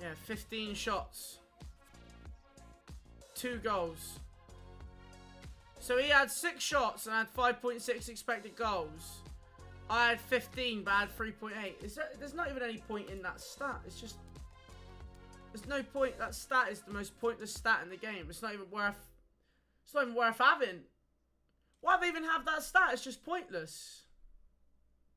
Yeah, 15 shots. 2 goals. So he had 6 shots and had 5.6 expected goals. I had 15, but I had 3.8. There's not even any point in that stat. It's just... There's no point. That stat is the most pointless stat in the game. It's not even worth... It's not even worth having. Why do they even have that stat? It's just pointless.